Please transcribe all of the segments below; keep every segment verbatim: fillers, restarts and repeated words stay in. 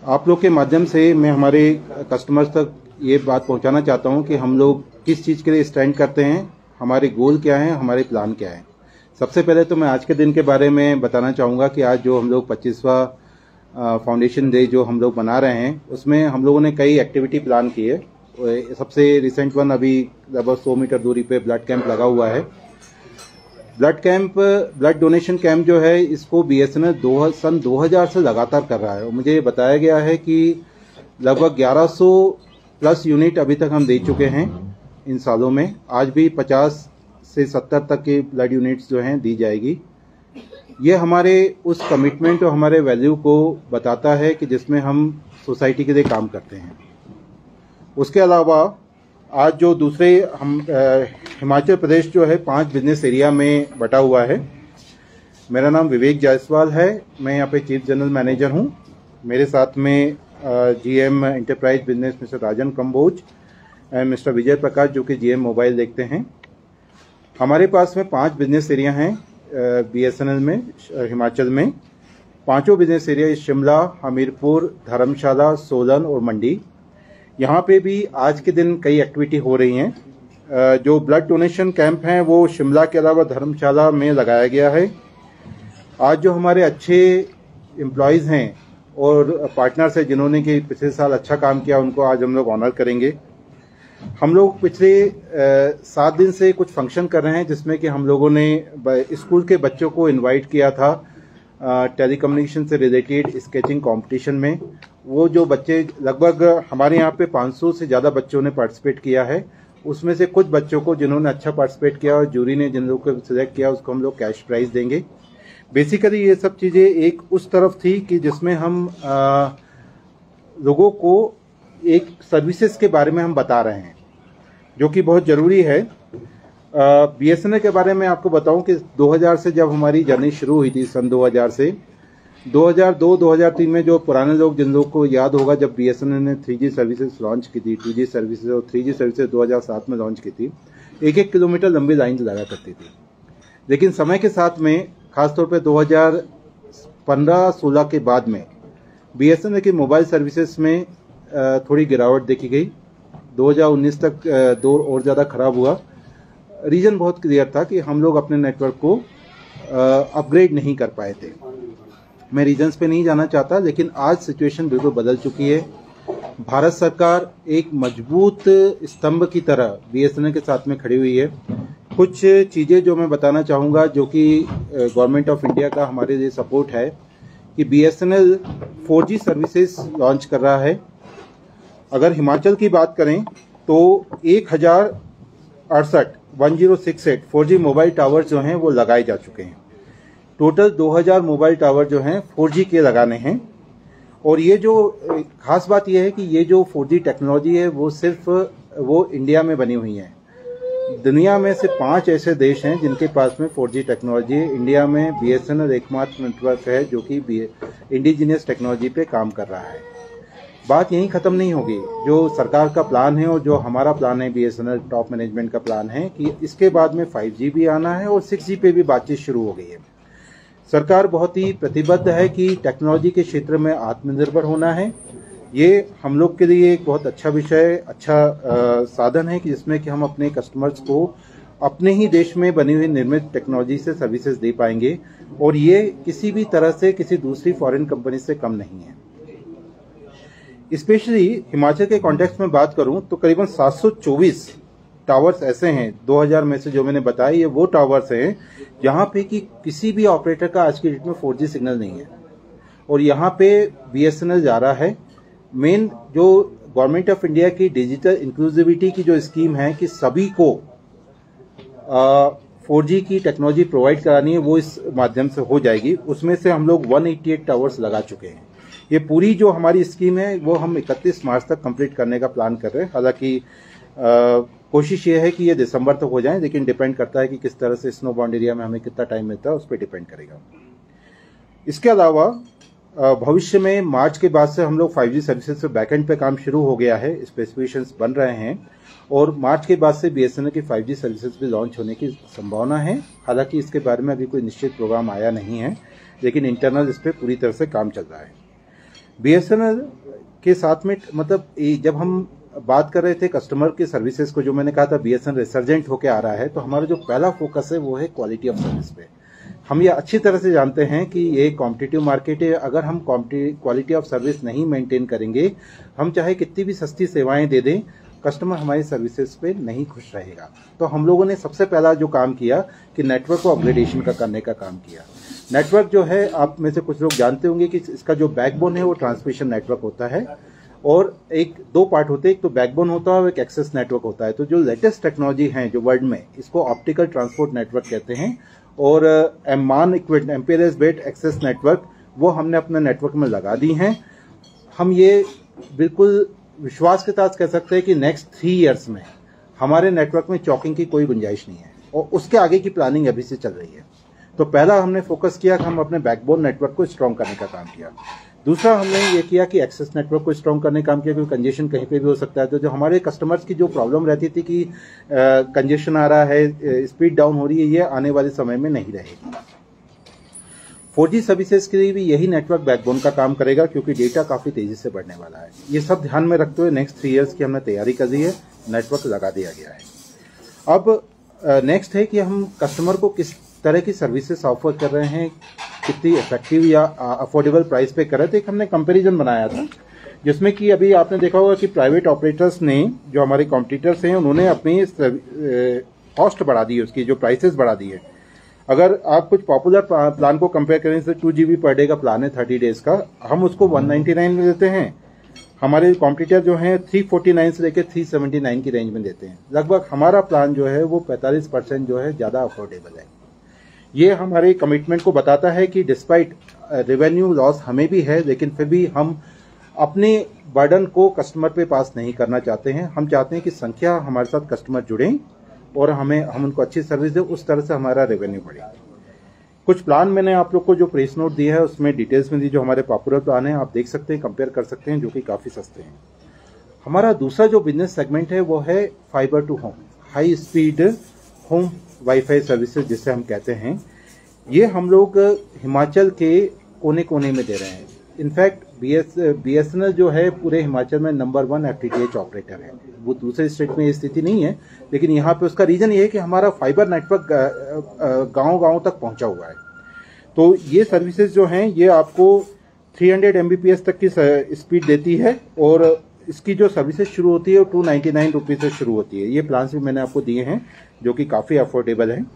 आप लोग के माध्यम से मैं हमारे कस्टमर्स तक ये बात पहुंचाना चाहता हूं कि हम लोग किस चीज़ के लिए स्टैंड करते हैं, हमारे गोल क्या हैं, हमारे प्लान क्या हैं। सबसे पहले तो मैं आज के दिन के बारे में बताना चाहूँगा कि आज जो हम लोग पच्चीसवां फाउंडेशन डे जो हम लोग मना रहे हैं, उसमें हम लोगों ने कई एक्टिविटी प्लान की है। सबसे रिसेंट वन अभी लगभग सौ मीटर दूरी पे ब्लड कैंप लगा हुआ है। Blood camp blood donation camp जो है, इसको बीएसएनएल दो सन दो हज़ार से लगातार कर रहा है और मुझे बताया गया है कि लगभग ग्यारह सौ प्लस यूनिट अभी तक हम दे चुके हैं इन सालों में। आज भी पचास से सत्तर तक की ब्लड यूनिट्स जो हैं दी जाएगी। ये हमारे उस कमिटमेंट और हमारे वैल्यू को बताता है कि जिसमें हम सोसाइटी के लिए काम करते हैं। उसके अलावा आज जो दूसरे हम हिमाचल प्रदेश जो है पांच बिजनेस एरिया में बटा हुआ है। मेरा नाम विवेक जायसवाल है, मैं यहाँ पे चीफ जनरल मैनेजर हूँ। मेरे साथ में GM enterprise business mister Rajan Kamboj and mister Vijay Prakash जो कि जीएम मोबाइल देखते हैं। हमारे पास में पांच बिजनेस एरिया हैं बीएसएनएल में हिमाचल में। पांचों बिजनेस एरिया शिमला, हमीरपुर, धर्मशाला, सोलन और मंडी। यहाँ पे भी आज के दिन कई एक्टिविटी हो रही हैं। जो ब्लड डोनेशन कैंप हैं वो शिमला के अलावा धर्मशाला में लगाया गया है। आज जो हमारे अच्छे एम्प्लॉयज़ हैं और पार्टनर्स हैं जिन्होंने कि पिछले साल अच्छा काम किया, उनको आज हम लोग ऑनर करेंगे। हम लोग पिछले सात दिन से कुछ फंक्शन कर रहे हैं जिसमें कि हम लोगों ने स्कूल के बच्चों को इनवाइट किया था टेलीकम्युनिकेशन से रिलेटेड स्केचिंग कंपटीशन में। वो जो बच्चे लगभग हमारे यहाँ पे पाँच सौ से ज़्यादा बच्चों ने पार्टिसिपेट किया है। उसमें से कुछ बच्चों को जिन्होंने अच्छा पार्टिसिपेट किया और जूरी ने जिन लोगों को सिलेक्ट किया उसको हम लोग कैश प्राइज देंगे। बेसिकली ये सब चीज़ें एक उस तरफ थी कि जिसमें हम आ, लोगों को एक सर्विसेज के बारे में हम बता रहे हैं जो कि बहुत ज़रूरी है। बीएसएनएल के बारे में आपको बताऊं कि दो हज़ार से जब हमारी जर्नी शुरू हुई थी, सन दो हज़ार से दो हज़ार दो दो हज़ार तीन में, जो पुराने लोग जिन लोगों को याद होगा जब बीएसएनएल ने थ्री जी सर्विसेज लॉन्च की थी, टू जी सर्विसेज और थ्री जी सर्विसेज दो हज़ार सात में लॉन्च की थी, एक एक किलोमीटर लंबी लाइन लगा करती थी। लेकिन समय के साथ में खासतौर पर दो हज़ार पंद्रह सोलह के बाद में बीएसएनएल की मोबाइल सर्विसेज में थोड़ी गिरावट देखी गई। दो हज़ार उन्नीस तक दौर और ज़्यादा खराब हुआ। रीज़न बहुत क्लियर था कि हम लोग अपने नेटवर्क को अपग्रेड नहीं कर पाए थे। मैं रीजंस पे नहीं जाना चाहता, लेकिन आज सिचुएशन बिल्कुल बदल चुकी है। भारत सरकार एक मजबूत स्तंभ की तरह बीएसएनएल के साथ में खड़ी हुई है। कुछ चीज़ें जो मैं बताना चाहूँगा जो कि गवर्नमेंट ऑफ इंडिया का हमारे लिए सपोर्ट है कि BSNL four G services launch कर रहा है। अगर हिमाचल की बात करें तो एक हज़ार अड़सठ one zero six eight four G mobile tower जो हैं वो लगाए जा चुके हैं। टोटल दो हज़ार मोबाइल टावर जो हैं फोर जी के लगाने हैं। और ये जो खास बात ये है कि ये जो फोर जी टेक्नोलॉजी है वो सिर्फ वो इंडिया में बनी हुई है। दुनिया में से पांच ऐसे देश हैं जिनके पास में फोर जी टेक्नोलॉजी है। इंडिया में बीएसएनएल एकमात्र नेटवर्क है जो कि इंडिजिनियस टेक्नोलॉजी पे काम कर रहा है। बात यहीं ख़त्म नहीं होगी। जो सरकार का प्लान है और जो हमारा प्लान है, बीएसएनएल टॉप मैनेजमेंट का प्लान है कि इसके बाद में फाइव जी भी आना है और सिक्स जी पे भी बातचीत शुरू हो गई है। सरकार बहुत ही प्रतिबद्ध है कि टेक्नोलॉजी के क्षेत्र में आत्मनिर्भर होना है। ये हम लोग के लिए एक बहुत अच्छा विषय, अच्छा आ, साधन है कि जिसमें कि हम अपने कस्टमर्स को अपने ही देश में बनी हुई निर्मित टेक्नोलॉजी से सर्विसेज दे पाएंगे और ये किसी भी तरह से किसी दूसरी फॉरेन कंपनी से कम नहीं है। स्पेशली हिमाचल के कॉन्टेक्स्ट में बात करूं तो करीबन सात सौ चौबीस टावर्स ऐसे हैं दो हज़ार में से जो मैंने बताया, ये वो टावर्स हैं जहां पे कि किसी भी ऑपरेटर का आज की डेट में फोर जी सिग्नल नहीं है और यहां पे बीएसएनएल जा रहा है। मेन जो गवर्नमेंट ऑफ इंडिया की डिजिटल इंक्लूसिविटी की जो स्कीम है कि सभी को फोर जी की टेक्नोलॉजी प्रोवाइड करानी है, वो इस माध्यम से हो जाएगी। उसमें से हम लोग एक सौ अट्ठासी टावर्स लगा चुके हैं। ये पूरी जो हमारी स्कीम है वो हम इकतीस मार्च तक कंप्लीट करने का प्लान कर रहे हैं। हालांकि कोशिश ये है कि ये दिसंबर तक हो जाए, लेकिन डिपेंड करता है कि किस तरह से स्नो बाउंड एरिया में हमें कितना टाइम मिलता है, उस पर डिपेंड करेगा। इसके अलावा भविष्य में मार्च के बाद से हम लोग फाइव जी सर्विसेज पे बैकएंड पे काम शुरू हो गया है, स्पेसिफिकेशंस बन रहे हैं और मार्च के बाद से बीएसएनएल की फाइव जी सर्विसेज भी लॉन्च होने की संभावना है। हालांकि इसके बारे में अभी कोई निश्चित प्रोग्राम आया नहीं है, लेकिन इंटरनल इस पर पूरी तरह से काम चल रहा है। बीएसएनएल के साथ में मतलब जब हम बात कर रहे थे कस्टमर के सर्विसेज को, जो मैंने कहा था बीएसएनएल रिसर्जेंट होकर आ रहा है, तो हमारा जो पहला फोकस है वो है क्वालिटी ऑफ सर्विस पे। हम ये अच्छी तरह से जानते हैं कि ये कॉम्पिटिटिव मार्केट है। अगर हम क्वालिटी ऑफ सर्विस नहीं मेंटेन करेंगे, हम चाहे कितनी भी सस्ती सेवाएं दे दें, कस्टमर हमारी सर्विसेज पे नहीं खुश रहेगा। तो हम लोगों ने सबसे पहला जो काम किया कि नेटवर्क को अपग्रेडेशन का करने का काम किया। नेटवर्क जो है, आप में से कुछ लोग जानते होंगे कि इसका जो बैकबोन है वो ट्रांसमिशन नेटवर्क होता है, और एक दो पार्ट होते हैं, एक तो बैकबोन होता है और एक एक्सेस नेटवर्क होता है। तो जो लेटेस्ट टेक्नोलॉजी है जो वर्ल्ड में, इसको ऑप्टिकल ट्रांसपोर्ट नेटवर्क कहते हैं, और एमान इक्विट एम्पेयर्स बेस्ड एक्सेस नेटवर्क वो हमने अपने नेटवर्क में लगा दी हैं। हम ये बिल्कुल विश्वास के साथ कह सकते हैं कि नेक्स्ट थ्री इयर्स में हमारे नेटवर्क में चौकिंग की कोई गुंजाइश नहीं है, और उसके आगे की प्लानिंग अभी से चल रही है। तो पहला हमने फोकस किया कि हम अपने बैकबोन नेटवर्क को स्ट्रॉन्ग करने का काम किया। दूसरा हमने ये किया कि एक्सेस नेटवर्क को स्ट्रॉन्ग करने का काम किया, क्योंकि कंजेशन कहीं पे भी हो सकता है। तो जो हमारे कस्टमर्स की जो प्रॉब्लम रहती थी कि कंजेशन आ रहा है, स्पीड डाउन हो रही है, ये आने वाले समय में नहीं रहेगी। फोर जी सर्विसेज के लिए भी यही नेटवर्क बैकबोन का काम करेगा, क्योंकि डेटा काफी तेजी से बढ़ने वाला है। ये सब ध्यान में रखते हुए नेक्स्ट थ्री इयर्स की हमने तैयारी कर दी है, नेटवर्क लगा दिया गया है। अब नेक्स्ट है कि हम कस्टमर को किस तरह की सर्विसेज ऑफर कर रहे हैं, कितनी इफेक्टिव या अफोर्डेबल प्राइस पे कर रहे थे। एक हमने कंपैरिजन बनाया था, जिसमें कि अभी आपने देखा होगा कि प्राइवेट ऑपरेटर्स ने, जो हमारे कॉम्पिटिटर्स हैं, उन्होंने अपनी कॉस्ट बढ़ा दी है, उसकी जो प्राइसेस बढ़ा दी है। अगर आप कुछ पॉपुलर प्लान को कंपेयर करें, जैसे टू जीबी पर डे का प्लान है थर्टी डेज का, हम उसको वन नाइन्टी नाइन में देते हैं। हमारे कॉम्पिटिटर जो हैं थ्री फोर्टी नाइन से लेकर थ्री सेवेंटी नाइन की रेंज में देते हैं। लगभग हमारा प्लान जो है वो पैंतालीस परसेंट जो है ज्यादा अफोर्डेबल है। ये हमारे कमिटमेंट को बताता है कि डिस्पाइट रेवेन्यू लॉस हमें भी है, लेकिन फिर भी हम अपने बर्डन को कस्टमर पे पास नहीं करना चाहते हैं। हम चाहते हैं कि संख्या हमारे साथ कस्टमर जुड़ें और हमें हम उनको अच्छी सर्विस दें, उस तरह से हमारा रेवेन्यू बढ़े। कुछ प्लान मैंने आप लोग को जो प्रेस नोट दिया है उसमें डिटेल्स में दी, जो हमारे पॉपुलर प्लान है आप देख सकते हैं, कंपेयर कर सकते हैं, जो कि काफी सस्ते हैं। हमारा दूसरा जो बिजनेस सेगमेंट है वो है fibre to home, high speed home wifi services जिसे हम कहते हैं। ये हम लोग हिमाचल के कोने कोने में दे रहे हैं। इनफैक्ट बीएस बीएसएनएल जो है पूरे हिमाचल में नंबर वन एफटीटीएच ऑपरेटर है। वो दूसरे स्टेट में ये स्थिति नहीं है, लेकिन यहाँ पे उसका रीजन ये है कि हमारा फाइबर नेटवर्क गांव गांव तक पहुंचा हुआ है। तो ये सर्विसेज जो हैं ये आपको थ्री हंड्रेड एमबीपीएस तक की स्पीड देती है, और इसकी जो सर्विसेज शुरू होती है वो टू नाइन्टी नाइन रुपीज से शुरू होती है। ये प्लान भी मैंने आपको दिए हैं जो कि काफी अफोर्डेबल है।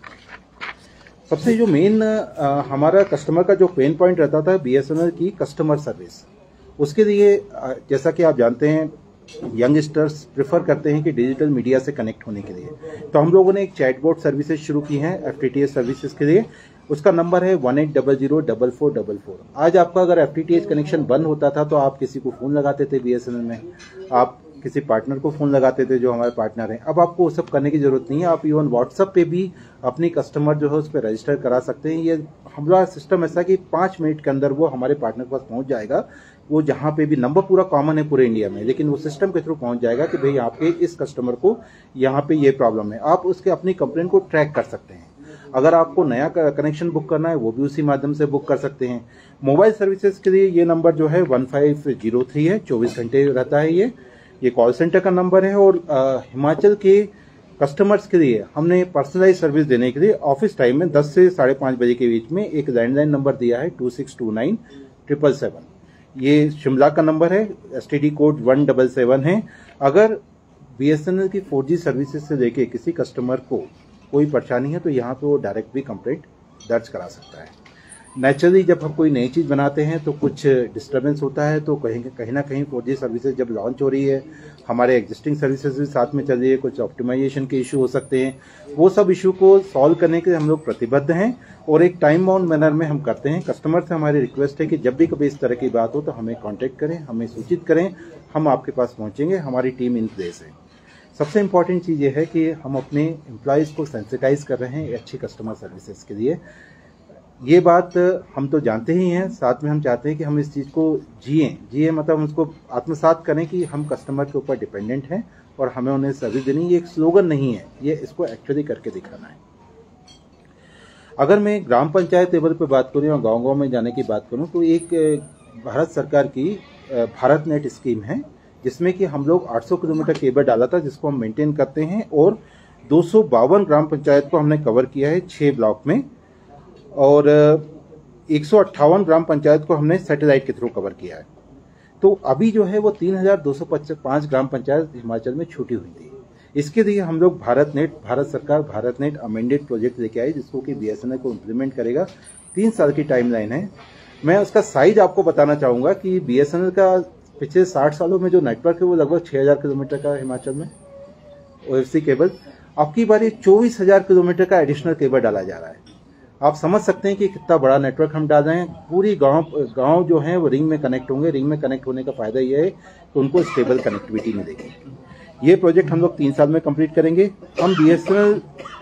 सबसे जो मेन हमारा कस्टमर का जो पेन पॉइंट रहता था बीएसएनएल की कस्टमर सर्विस, उसके लिए जैसा कि आप जानते हैं यंगस्टर्स प्रेफर करते हैं कि डिजिटल मीडिया से कनेक्ट होने के लिए, तो हम लोगों ने एक चैटबॉट सर्विसेज शुरू की है एफटीटीएच सर्विसेज के लिए। उसका नंबर है one eight double zero double four double four. आज आपका अगर एफटीटीएच कनेक्शन बंद होता था तो आप किसी को फोन लगाते थे बीएसएनएल में, आप किसी पार्टनर को फोन लगाते थे जो हमारे पार्टनर हैं। अब आपको वो सब करने की जरूरत नहीं है, आप इवन व्हाट्सएप पे भी अपनी कस्टमर जो है उस पर रजिस्टर करा सकते हैं। ये हमारा सिस्टम ऐसा कि पाँच मिनट के अंदर वो हमारे पार्टनर के पास पहुंच जाएगा। वो जहाँ पे भी, नंबर पूरा कॉमन है पूरे इंडिया में, लेकिन वो सिस्टम के थ्रू पहुंच जाएगा कि भाई आपके इस कस्टमर को यहाँ पे ये प्रॉब्लम है। आप उसके अपनी कंप्लेंट को ट्रैक कर सकते हैं। अगर आपको नया कनेक्शन बुक करना है वो भी उसी माध्यम से बुक कर सकते हैं। मोबाइल सर्विसेज के लिए ये नंबर जो है वन फाइव जीरो थ्री है, चौबीस घंटे रहता है ये ये कॉल सेंटर का नंबर है। और आ, हिमाचल के कस्टमर्स के लिए हमने पर्सनलाइज सर्विस देने के लिए ऑफिस टाइम में दस से साढ़े पाँच बजे के बीच में एक लैंडलाइन नंबर दिया है two six two nine triple seven. ये शिमला का नंबर है, STD code one double seven है। अगर बीएसएनएल की फोर जी सर्विसेज से लेके किसी कस्टमर को कोई परेशानी है तो यहाँ पे वो डायरेक्ट भी कंप्लेंट दर्ज करा सकता है। नेचुरली जब हम कोई नई चीज़ बनाते हैं तो कुछ डिस्टर्बेंस होता है, तो कहीं कहीं ना कहीं फोर जी सर्विसेज जब लॉन्च हो रही है, हमारे एग्जिस्टिंग सर्विसेज भी साथ में चल रही है, कुछ ऑप्टिमाइजेशन के इशू हो सकते हैं। वो सब इशू को सॉल्व करने के लिए हम लोग प्रतिबद्ध हैं और एक टाइम बाउंड मैनर में हम करते हैं। कस्टमर से हमारी रिक्वेस्ट है कि जब भी कभी इस तरह की बात हो तो हमें कॉन्टेक्ट करें, हमें सूचित करें, हम आपके पास पहुंचेंगे, हमारी टीम इन प्लेस है। सबसे इम्पॉर्टेंट चीज़ ये है कि हम अपने एम्प्लॉयज़ को सेंसिटाइज कर रहे हैं अच्छी कस्टमर सर्विसेज के लिए। ये बात हम तो जानते ही हैं, साथ में हम चाहते हैं कि हम इस चीज़ को जिए जिए मतलब हम उसको आत्मसात करें कि हम कस्टमर के ऊपर डिपेंडेंट हैं और हमें उन्हें सर्विस देनी। ये एक स्लोगन नहीं है, ये इसको एक्चुअली करके दिखाना है। अगर मैं ग्राम पंचायत लेवल पर बात करूँ या गाँव गाँव में जाने की बात करूँ तो एक भारत सरकार की भारत नेट स्कीम है, जिसमें कि हम लोग आठ सौ किलोमीटर केबल डाला था, जिसको हम मेंटेन करते हैं, और दो सौ बावन ग्राम पंचायत को हमने कवर किया है छः ब्लॉक में, और एक सौ अट्ठावन ग्राम पंचायत को हमने सैटेलाइट के थ्रू कवर किया है। तो अभी जो है वो तीन हजार दो सौ पाँच ग्राम पंचायत हिमाचल में छूटी हुई थी। इसके लिए हम लोग भारत नेट, भारत सरकार भारत नेट अमेंडेड प्रोजेक्ट लेके आए, जिसको कि बीएसएनएल को इम्प्लीमेंट करेगा। तीन साल की टाइमलाइन है। मैं उसका साइज आपको बताना चाहूँगा कि बीएसएनएल का पिछले साठ सालों में जो नेटवर्क है वो लगभग छः हजार किलोमीटर का हिमाचल में ओएफसी केबल। अब की बार चौबीस हजार किलोमीटर का एडिशनल केबल डाला जा रहा है। आप समझ सकते हैं कि कितना बड़ा नेटवर्क हम डाल रहे हैं। पूरी गांव गांव जो है वो रिंग में कनेक्ट होंगे। रिंग में कनेक्ट होने का फायदा ये है कि उनको स्टेबल कनेक्टिविटी मिलेगी। ये प्रोजेक्ट हम लोग तीन साल में कंप्लीट करेंगे। हम बीएसएनएल